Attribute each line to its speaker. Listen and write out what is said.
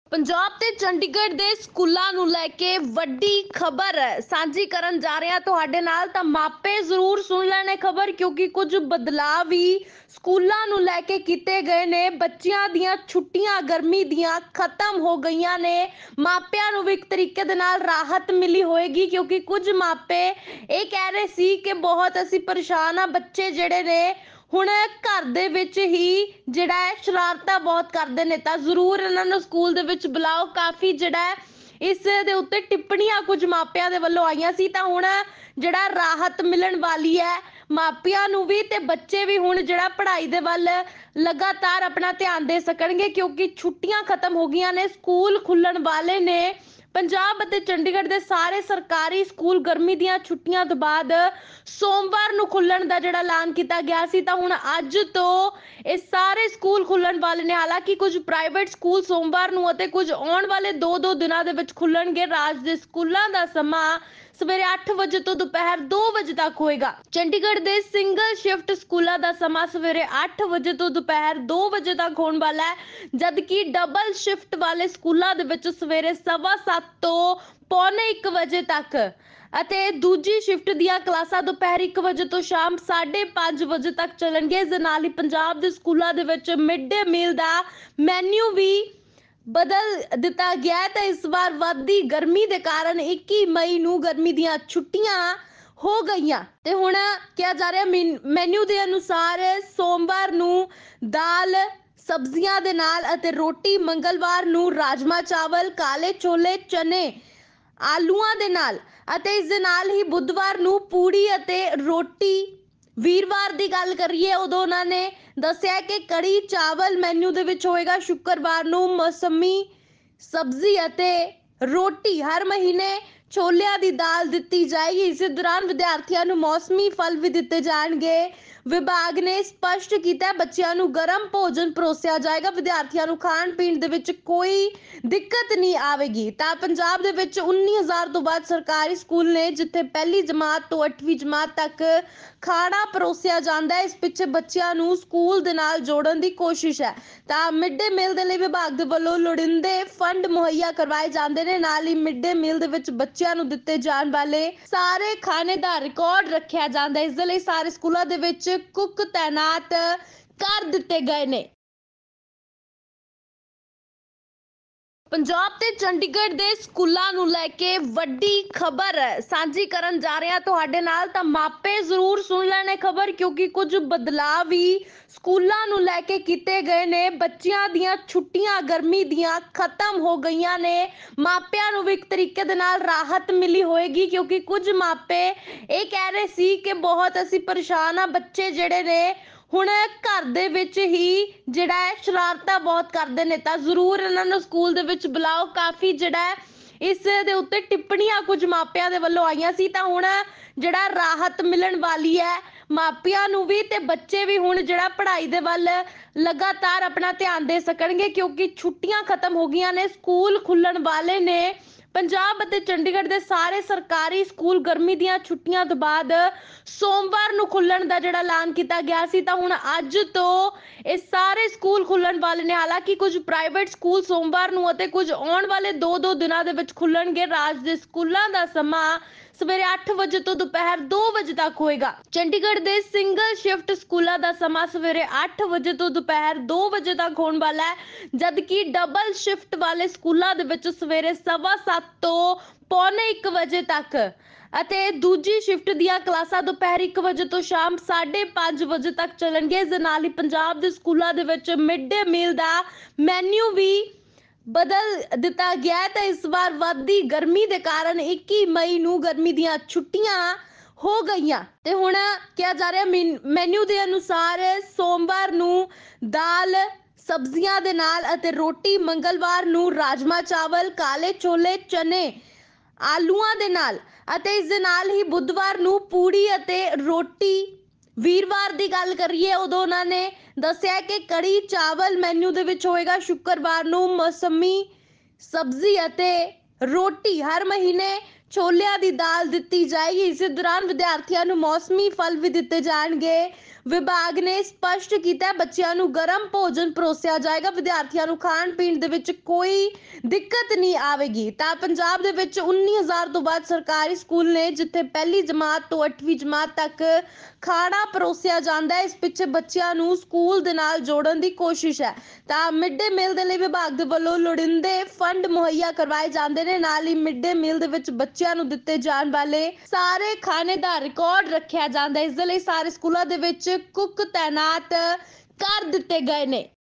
Speaker 1: ਪੰਜਾਬ ਤੇ ਚੰਡੀਗੜ੍ਹ ਦੇ ਸਕੂਲਾਂ ਨੂੰ ਲੈ ਕੇ ਵੱਡੀ ਖਬਰ ਸਾਂਝੀ ਕਰਨ ਜਾ ਰਹੇ ਹਾਂ ਤੁਹਾਡੇ ਨਾਲ। ਤਾਂ ਮਾਪੇ ਜ਼ਰੂਰ ਸੁਣ ਲੈਣ ਇਹ ਖਬਰ, ਕਿਉਂਕਿ ਕੁਝ ਬਦਲਾਅ ਵੀ ਸਕੂਲਾਂ ਨੂੰ ਲੈ ਕੇ ਕੀਤੇ ਗਏ ਨੇ। ਬੱਚਿਆਂ ਦੀਆਂ ਛੁੱਟੀਆਂ ਗਰਮੀ ਦੀਆਂ ਖਤਮ ਹੋ ਗਈਆਂ ਨੇ। ਮਾਪਿਆਂ ਨੂੰ ਵੀ ਇੱਕ ਤਰੀਕੇ ਦੇ ਨਾਲ ਰਾਹਤ ਮਿਲੀ ਹੋਏਗੀ, ਕਿਉਂਕਿ ਕੁਝ ਮਾਪੇ ਇਹ ਕਹਿ ਰਹੇ ਸੀ ਕਿ ਬਹੁਤ ਅਸੀਂ ਪਰੇਸ਼ਾਨ ਆ, ਬੱਚੇ ਜਿਹੜੇ ਨੇ ਹੁਣ ਘਰ ਦੇ ਵਿੱਚ ਹੀ ਜਿਹੜਾ ਹੈ ਸ਼ਰਾਰਤਾਂ ਬਹੁਤ ਕਰਦੇ ਨੇ, ਤਾਂ ਜ਼ਰੂਰ ਇਹਨਾਂ ਨੂੰ ਸਕੂਲ ਦੇ ਵਿੱਚ ਬੁਲਾਓ। ਕਾਫੀ ਜਿਹੜਾ ਹੈ ਇਸ ਦੇ ਉੱਤੇ ਟਿੱਪਣੀਆਂ ਕੁਝ ਮਾਪਿਆਂ ਦੇ ਵੱਲੋਂ ਆਈਆਂ ਸੀ, ਤਾਂ ਹੁਣ ਜਿਹੜਾ ਰਾਹਤ ਮਿਲਣ ਵਾਲੀ ਹੈ ਮਾਪਿਆਂ ਨੂੰ ਵੀ, ਤੇ ਬੱਚੇ ਵੀ ਹੁਣ ਜਿਹੜਾ ਪੜ੍ਹਾਈ ਦੇ ਵੱਲ ਲਗਾਤਾਰ ਆਪਣਾ ਧਿਆਨ ਦੇ ਸਕਣਗੇ, ਕਿਉਂਕਿ ਛੁੱਟੀਆਂ ਖਤਮ ਹੋ ਗਈਆਂ ਨੇ, ਸਕੂਲ ਖੁੱਲਣ ਵਾਲੇ ਨੇ। ਪੰਜਾਬ ਅਤੇ ਚੰਡੀਗੜ੍ਹ ਦੇ ਸਾਰੇ ਸਰਕਾਰੀ ਸਕੂਲ ਗਰਮੀ ਦੀਆਂ ਛੁੱਟੀਆਂ ਤੋਂ ਬਾਅਦ ਸੋਮਵਾਰ ਨੂੰ ਖੁੱਲਣ ਦਾ ਜਿਹੜਾ ਐਲਾਨ ਕੀਤਾ ਗਿਆ ਸੀ, ਤਾਂ ਹੁਣ ਅੱਜ ਤੋਂ ਇਹ ਸਾਰੇ ਸਕੂਲ ਖੁੱਲਣ ਵਾਲੇ ਨੇ। ਹਾਲਾਂਕਿ ਕੁਝ ਪ੍ਰਾਈਵੇਟ ਸਕੂਲ ਸੋਮਵਾਰ ਨੂੰ ਅਤੇ ਕੁਝ ਆਉਣ ਵਾਲੇ 2-2 ਦਿਨਾਂ ਦੇ ਵਿੱਚ ਖੁੱਲਣਗੇ। ਰਾਜ ਦੇ ਸਕੂਲਾਂ ਦਾ ਸਮਾਂ ਸਵੇਰੇ 8 ਵਜੇ ਤੋਂ ਦੁਪਹਿਰ 2 ਵਜੇ ਤੱਕ ਹੋਏਗਾ। ਚੰਡੀਗੜ੍ਹ ਦੇ ਸਿੰਗਲ ਸ਼ਿਫਟ ਸਕੂਲਾਂ ਦਾ ਸਮਾਂ ਸਵੇਰੇ 8 ਵਜੇ ਤੋਂ ਦੁਪਹਿਰ 2 ਵਜੇ ਤੱਕ ਹੋਣ ਵਾਲਾ ਹੈ, ਜਦਕਿ ਡਬਲ ਸ਼ਿਫਟ ਵਾਲੇ ਸਕੂਲਾਂ ਦੇ ਵਿੱਚ ਸਵੇਰੇ 7:15 ਤੋਂ ਪੌਣੇ 1 ਵਜੇ ਤੱਕ ਅਤੇ ਦੂਜੀ ਸ਼ਿਫਟ ਦੀਆਂ ਕਲਾਸਾਂ ਦੁਪਹਿਰ 1 ਵਜੇ ਤੋਂ ਸ਼ਾਮ 5:30 ਵਜੇ ਤੱਕ ਚੱਲਣਗੇ। ਇਸ ਦੇ ਨਾਲ ਹੀ ਪੰਜਾਬ ਦੇ ਸਕੂਲਾਂ ਦੇ ਵਿੱਚ ਮਿਡ ਡੇ ਮੀਲ ਦਾ ਮੈਨੂ ਵੀ ਬਦਲ ਦਿੱਤਾ ਗਿਆ ਹੈ। ਤਾਂ ਇਸ ਵਾਰ ਵੱਧਦੀ ਗਰਮੀ ਦੇ ਕਾਰਨ 21 ਮਈ ਨੂੰ ਗਰਮੀ ਦੀਆਂ ਛੁੱਟੀਆਂ ਹੋ ਗਈਆਂ, ਤੇ ਹੁਣ ਕਿਹਾ ਜਾ ਰਿਹਾ ਮੈਨੂ ਦੇ ਅਨੁਸਾਰ ਸੋਮਵਾਰ ਨੂੰ ਦਾਲ ਸਬਜ਼ੀਆਂ ਦੇ ਨਾਲ ਅਤੇ ਰੋਟੀ, ਮੰਗਲਵਾਰ ਨੂੰ ਰਾਜਮਾ ਚਾਵਲ, ਕਾਲੇ ਛੋਲੇ, ਚਨੇ ਆਲੂਆਂ ਦੇ ਨਾਲ, ਅਤੇ ਇਸ ਦੇ ਨਾਲ ਹੀ ਬੁੱਧਵਾਰ ਨੂੰ ਪੂੜੀ ਅਤੇ ਰੋਟੀ। ਵੀਰਵਾਰ ਦੀ ਗੱਲ ਕਰੀਏ ਉਦੋਂ ਉਹਨਾਂ ਨੇ ਦੱਸਿਆ ਕਿ ਕੜੀ ਚਾਵਲ ਮੈਨੂ ਦੇ ਵਿੱਚ ਹੋਏਗਾ। ਸ਼ੁੱਕਰਵਾਰ ਨੂੰ ਮੌਸਮੀ ਸਬਜ਼ੀ ਅਤੇ ਰੋਟੀ। ਹਰ ਮਹੀਨੇ ਛੋਲਿਆਂ ਦੀ ਦਾਲ ਦਿੱਤੀ ਜਾਏਗੀ। ਇਸੇ ਦੌਰਾਨ ਵਿਦਿਆਰਥੀਆਂ ਨੂੰ ਮੌਸਮੀ ਫਲ ਵੀ ਦਿੱਤੇ ਜਾਣਗੇ। ਵਿਭਾਗ ਨੇ ਸਪਸ਼ਟ ਕੀਤਾ ਬੱਚਿਆਂ ਨੂੰ ਗਰਮ ਭੋਜਨ ਪਰੋਸਿਆ ਜਾਏਗਾ। ਵਿਦਿਆਰਥੀਆਂ ਨੂੰ ਖਾਣ ਪੀਣ ਦੇ ਵਿੱਚ ਕੋਈ ਦਿੱਕਤ ਨਹੀਂ ਆਵੇਗੀ। ਤਾਂ ਪੰਜਾਬ ਦੇ ਵਿੱਚ 19,000 ਤੋਂ ਵੱਧ ਸਰਕਾਰੀ ਸਕੂਲ ਨੇ, ਜਿੱਥੇ ਪਹਿਲੀ ਜਮਾਤ ਤੋਂ 8ਵੀਂ ਜਮਾਤ ਤੱਕ ਖਾਣਾ ਪਰੋਸਿਆ ਜਾਂਦਾ ਹੈ। ਇਸ ਪਿੱਛੇ ਬੱਚਿਆਂ ਨੂੰ ਸਕੂਲ ਦੇ ਨਾਲ ਜੋੜਨ ਦੀ ਕੋਸ਼ਿਸ਼ ਹੈ। ਤਾਂ ਮਿਡ ਡੇ ਮੀਲ ਦੇ ਲਈ ਵਿਭਾਗ ਦੇ ਵੱਲੋਂ ਲੋੜੀਂਦੇ ਫੰਡ ਮੁਹੱਈਆ ਕਰਵਾਏ ਜਾਂਦੇ ਨੇ। ਨਾਲ ਹੀ ਮਿਡ ਡੇ ਮੀਲ ਦੇ ਵਿੱਚ ਬੱਚਿਆਂ ਨੂੰ ਦਿੱਤੇ ਜਾਣ ਵਾਲੇ ਸਾਰੇ ਖਾਣੇ ਦਾ ਰਿਕਾਰਡ ਰੱਖਿਆ ਜਾਂਦਾ ਹੈ। ਇਸ ਦੇ ਲਈ ਸਾਰੇ ਸਕੂਲਾਂ ਦੇ ਵਿੱਚ ਕੁੱਕ ਤੈਨਾਤ ਕਰ ਦਿੱਤੇ ਗਏ ਨੇ। ਪੰਜਾਬ ਤੇ ਚੰਡੀਗੜ੍ਹ ਦੇ ਸਕੂਲਾਂ ਨੂੰ ਲੈ ਕੇ ਵੱਡੀ ਖਬਰ ਸਾਂਝੀ ਕਰਨ ਜਾ ਰਹੇ ਹਾਂ ਤੁਹਾਡੇ ਨਾਲ। ਤਾਂ ਮਾਪੇ ਜ਼ਰੂਰ ਸੁਣ ਲੈਣ ਇਹ ਖਬਰ, ਕਿਉਂਕਿ ਕੁਝ ਬਦਲਾਅ ਵੀ ਸਕੂਲਾਂ ਨੂੰ ਲੈ ਕੇ ਕੀਤੇ ਗਏ ਨੇ। ਬੱਚਿਆਂ ਦੀਆਂ ਛੁੱਟੀਆਂ ਗਰਮੀ ਦੀਆਂ ਖਤਮ ਹੋ ਗਈਆਂ ਨੇ। ਮਾਪਿਆਂ ਨੂੰ ਵੀ ਇੱਕ ਤਰੀਕੇ ਦੇ ਨਾਲ ਰਾਹਤ ਮਿਲੀ ਹੋਏਗੀ, ਕਿਉਂਕਿ ਕੁਝ ਮਾਪੇ ਇਹ ਕਹਿ ਰਹੇ ਸੀ ਕਿ ਬਹੁਤ ਅਸੀਂ ਪਰੇਸ਼ਾਨ ਆ, ਬੱਚੇ ਜਿਹੜੇ ਨੇ ਹੁਣ ਘਰ ਦੇ ਵਿੱਚ ਹੀ ਜਿਹੜਾ ਹੈ ਸ਼ਰਾਰਤਾਂ ਬਹੁਤ ਕਰਦੇ ਨੇ, ਤਾਂ ਜ਼ਰੂਰ ਇਹਨਾਂ ਨੂੰ ਸਕੂਲ ਦੇ ਵਿੱਚ ਬੁਲਾਓ। ਕਾਫੀ ਜਿਹੜਾ ਹੈ ਇਸ ਦੇ ਉੱਤੇ ਟਿੱਪਣੀਆਂ ਕੁਝ ਮਾਪਿਆਂ ਦੇ ਵੱਲੋਂ ਆਈਆਂ ਸੀ, ਤਾਂ ਹੁਣ ਜਿਹੜਾ ਰਾਹਤ ਮਿਲਣ ਵਾਲੀ ਹੈ ਮਾਪਿਆਂ ਨੂੰ ਵੀ, ਤੇ ਬੱਚੇ ਵੀ ਹੁਣ ਜਿਹੜਾ ਪੜ੍ਹਾਈ ਦੇ ਵੱਲ ਲਗਾਤਾਰ ਆਪਣਾ ਧਿਆਨ ਦੇ ਸਕਣਗੇ, ਕਿਉਂਕਿ ਛੁੱਟੀਆਂ ਖਤਮ ਹੋ ਗਈਆਂ ਨੇ, ਸਕੂਲ ਖੁੱਲਣ ਵਾਲੇ ਨੇ। ਪੰਜਾਬ ਅਤੇ ਚੰਡੀਗੜ੍ਹ ਦੇ ਸਾਰੇ ਸਰਕਾਰੀ ਸਕੂਲ ਗਰਮੀ ਦੀਆਂ ਛੁੱਟੀਆਂ ਤੋਂ ਬਾਅਦ ਸੋਮਵਾਰ ਨੂੰ ਖੁੱਲਣ ਦਾ ਜਿਹੜਾ ਐਲਾਨ ਕੀਤਾ ਗਿਆ ਸੀ, ਤਾਂ ਹੁਣ ਅੱਜ ਤੋਂ ਇਹ ਸਾਰੇ ਸਕੂਲ ਖੁੱਲਣ ਵਾਲੇ ਨੇ। ਹਾਲਾਂਕਿ ਕੁਝ ਪ੍ਰਾਈਵੇਟ ਸਕੂਲ ਸੋਮਵਾਰ ਨੂੰ ਅਤੇ ਕੁਝ ਆਉਣ ਵਾਲੇ 2-2 ਦਿਨਾਂ ਦੇ ਵਿੱਚ ਖੁੱਲਣਗੇ। ਰਾਜ ਦੇ ਸਕੂਲਾਂ ਦਾ ਸਮਾਂ ਸਵੇਰੇ 8 ਵਜੇ ਤੋਂ ਦੁਪਹਿਰ 2 ਵਜੇ ਤੱਕ ਹੋਏਗਾ। ਚੰਡੀਗੜ੍ਹ ਦੇ ਸਿੰਗਲ ਸ਼ਿਫਟ ਸਕੂਲਾਂ ਦਾ ਸਮਾਂ ਸਵੇਰੇ 8 ਵਜੇ ਤੋਂ ਦੁਪਹਿਰ 2 ਵਜੇ ਤੱਕ ਹੋਣ ਵਾਲਾ ਹੈ, ਜਦਕਿ ਡਬਲ ਸ਼ਿਫਟ ਵਾਲੇ ਸਕੂਲਾਂ ਦੇ ਵਿੱਚ ਸਵੇਰੇ 7:15 ਤੋਂ ਪੌਣੇ 1 ਵਜੇ ਤੱਕ ਅਤੇ ਦੂਜੀ ਸ਼ਿਫਟ ਦੀਆਂ ਕਲਾਸਾਂ ਦੁਪਹਿਰ 1 ਵਜੇ ਤੋਂ ਸ਼ਾਮ 5:30 ਵਜੇ ਤੱਕ ਚੱਲਣਗੇ। ਇਸ ਦੇ ਨਾਲ ਹੀ ਪੰਜਾਬ ਦੇ ਸਕੂਲਾਂ ਦੇ ਵਿੱਚ ਮਿਡ ਡੇ ਮੀਲ ਦਾ ਮੈਨੂ ਵੀ ਬਦਲ ਦਿੱਤਾ ਗਿਆ ਹੈ। ਤਾਂ ਇਸ ਵਾਰ ਵੱਧਦੀ ਗਰਮੀ ਦੇ ਕਾਰਨ 21 ਮਈ ਨੂੰ ਗਰਮੀ ਦੀਆਂ ਛੁੱਟੀਆਂ ਹੋ ਗਈਆਂ, ਤੇ ਹੁਣ ਕਿਹਾ ਜਾ ਰਿਹਾ ਮੈਨੂ ਦੇ ਅਨੁਸਾਰ ਸੋਮਵਾਰ ਨੂੰ ਦਾਲ ਸਬਜ਼ੀਆਂ ਦੇ ਨਾਲ ਅਤੇ ਰੋਟੀ, ਮੰਗਲਵਾਰ ਨੂੰ ਰਾਜਮਾ ਚਾਵਲ, ਕਾਲੇ ਛੋਲੇ, ਚਨੇ ਆਲੂਆਂ ਦੇ ਨਾਲ, ਅਤੇ ਇਸ ਦੇ ਨਾਲ ਹੀ ਬੁੱਧਵਾਰ ਨੂੰ ਪੂੜੀ ਅਤੇ ਰੋਟੀ। ਵੀਰਵਾਰ ਦੀ ਗੱਲ ਕਰੀਏ ਉਦੋਂ ਉਹਨਾਂ ਨੇ ਦੱਸਿਆ ਕਿ ਕੜੀ ਚਾਵਲ ਮੈਨੂ ਦੇ ਵਿੱਚ ਹੋਏਗਾ। ਸ਼ੁੱਕਰਵਾਰ ਨੂੰ ਮੌਸਮੀ ਸਬਜ਼ੀ ਅਤੇ ਰੋਟੀ। ਹਰ ਮਹੀਨੇ ਛੋਲਿਆਂ ਦੀ ਦਾਲ ਦਿੱਤੀ ਜਾਏਗੀ। ਇਸੇ ਦੌਰਾਨ ਵਿਦਿਆਰਥੀਆਂ ਨੂੰ ਮੌਸਮੀ ਫਲ ਵੀ ਦਿੱਤੇ ਜਾਣਗੇ। ਵਿਭਾਗ ਨੇ ਸਪਸ਼ਟ ਕੀਤਾ ਬੱਚਿਆਂ ਨੂੰ ਗਰਮ ਭੋਜਨ ਪਰੋਸਿਆ ਜਾਏਗਾ। ਵਿਦਿਆਰਥੀਆਂ ਨੂੰ ਖਾਣ ਪੀਣ ਦੇ ਵਿੱਚ ਕੋਈ ਦਿੱਕਤ ਨਹੀਂ ਆਵੇਗੀ। ਤਾਂ ਪੰਜਾਬ ਦੇ ਵਿੱਚ 19,000 ਤੋਂ ਵੱਧ ਸਰਕਾਰੀ ਸਕੂਲ ਨੇ ਜਿੱਥੇ ਪਹਿਲੀ ਜਮਾਤ ਤੋਂ 8ਵੀਂ ਜਮਾਤ ਤੱਕ ਖਾਣਾ ਪਰੋਸਿਆ ਜਾਂਦਾ ਹੈ। ਇਸ ਪਿੱਛੇ ਬੱਚਿਆਂ ਨੂੰ ਸਕੂਲ ਦੇ ਨਾਲ ਜੋੜਨ ਦੀ ਕੋਸ਼ਿਸ਼ ਹੈ। ਤਾਂ ਮਿਡ ਡੇ ਮੀਲ ਦੇ ਲਈ ਵਿਭਾਗ ਦੇ ਵੱਲੋਂ ਲੋੜੀਂਦੇ ਫੰਡ ਮੁਹੱਈਆ ਕਰਵਾਏ ਜਾਂਦੇ ਨੇ। ਨਾਲ ਹੀ ਮਿਡ ਡੇ ਮੀਲ ਦੇ ਵਿੱਚ ਬੱਚਿਆਂ ਨੂੰ ਦਿੱਤੇ ਜਾਣ ਵਾਲੇ ਸਾਰੇ ਖਾਣੇ ਦਾ ਰਿਕਾਰਡ ਰੱਖਿਆ ਜਾਂਦਾ ਹੈ। ਇਸ ਦੇ ਲਈ ਸਾਰੇ ਸਕੂਲਾਂ ਦੇ ਵਿੱਚ ਕੁੱਕ ਤੈਨਾਤ ਕਰ ਦਿੱਤੇ ਗਏ ਨੇ।